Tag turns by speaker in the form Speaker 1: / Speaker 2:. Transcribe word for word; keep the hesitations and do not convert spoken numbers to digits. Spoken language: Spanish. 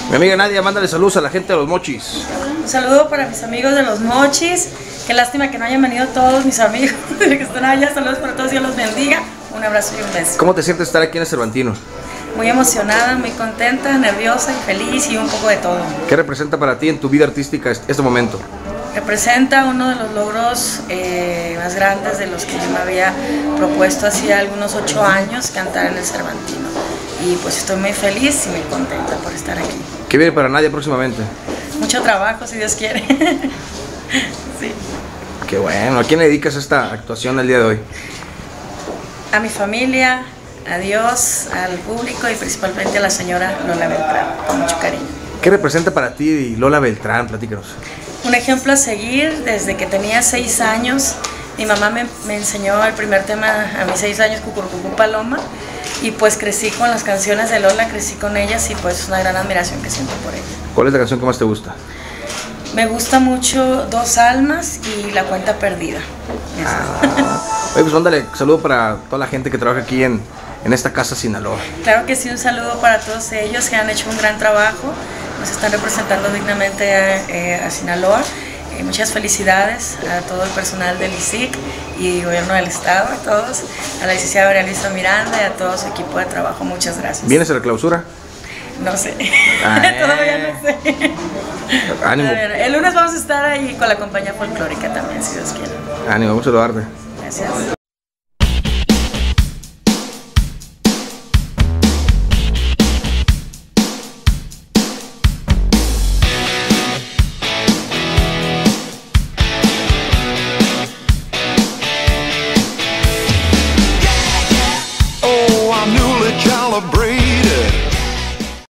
Speaker 1: Mi amiga Nadia, mándale saludos a la gente de Los Mochis.
Speaker 2: Un saludo para mis amigos de Los Mochis. Qué lástima que no hayan venido todos mis amigos que están allá. Saludos para todos, Dios los bendiga. Un abrazo y un beso.
Speaker 1: ¿Cómo te sientes estar aquí en el Cervantino?
Speaker 2: Muy emocionada, muy contenta, nerviosa y feliz y un poco de todo.
Speaker 1: ¿Qué representa para ti en tu vida artística este momento?
Speaker 2: Representa uno de los logros eh, más grandes de los que yo me había propuesto hacía algunos ocho años, cantar en el Cervantino. Y pues estoy muy feliz y muy contenta por estar aquí.
Speaker 1: ¿Qué viene para Nadia próximamente?
Speaker 2: Mucho trabajo, si Dios quiere. Sí.
Speaker 1: Qué bueno. ¿A quién le dedicas esta actuación el día de hoy?
Speaker 2: A mi familia, a Dios, al público y principalmente a la señora Lola Beltrán, con mucho cariño.
Speaker 1: ¿Qué representa para ti Lola Beltrán? Platícanos.
Speaker 2: Un ejemplo a seguir desde que tenía seis años. Mi mamá me, me enseñó el primer tema a mis seis años, Cucurucucú Paloma, y pues crecí con las canciones de Lola, crecí con ellas y pues una gran admiración que siento por ella.
Speaker 1: ¿Cuál es la canción que más te gusta?
Speaker 2: Me gusta mucho Dos Almas y La Cuenta Perdida.
Speaker 1: Ah. Oye, pues mándale saludo para toda la gente que trabaja aquí en, en esta casa Sinaloa.
Speaker 2: Claro que sí, un saludo para todos ellos que han hecho un gran trabajo, nos están representando dignamente a, eh, a Sinaloa. Eh, muchas felicidades a todo el personal del I C I C y Gobierno del Estado, a todos, a la licenciada María Luisa Miranda y a todo su equipo de trabajo. Muchas gracias.
Speaker 1: ¿Vienes a la clausura?
Speaker 2: No sé,
Speaker 1: Ah,
Speaker 2: todavía no sé.
Speaker 1: Ánimo.
Speaker 2: El lunes vamos a estar ahí con la compañía folclórica también, si Dios quiere.
Speaker 1: Ánimo, vamos a saludarte.
Speaker 2: Gracias.